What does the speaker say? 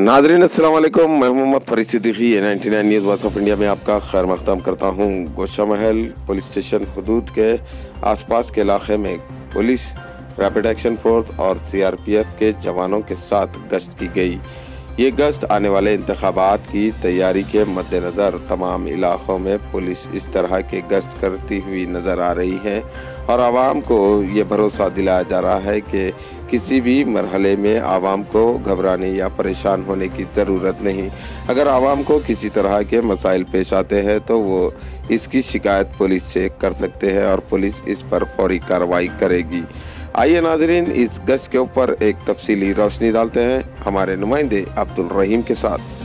नाज़रीन अस्सलाम वालेकुम। मैं Mohammad Farid Siddiqui 99 news voice of India में आपका खैर मक़दम करता हूँ। गोशा महल पुलिस स्टेशन हदूद के आसपास के इलाके में पुलिस, रैपिड एक्शन फोर्स और सीआरपीएफ के जवानों के साथ गश्त की गई। ये गश्त आने वाले इंतखाबात की तैयारी के मद्देनज़र तमाम इलाक़ों में पुलिस इस तरह के गश्त करती हुई नज़र आ रही है और आवाम को ये भरोसा दिलाया जा रहा है कि किसी भी मरहले में आवाम को घबराने या परेशान होने की ज़रूरत नहीं। अगर आवाम को किसी तरह के मसाइल पेश आते हैं तो वो इसकी शिकायत पुलिस से कर सकते हैं और पुलिस इस पर फौरी कार्रवाई करेगी। आइए नाज़रीन, इस गश्त के ऊपर एक तफसीली रोशनी डालते हैं हमारे नुमाइंदे अब्दुल रहीम के साथ।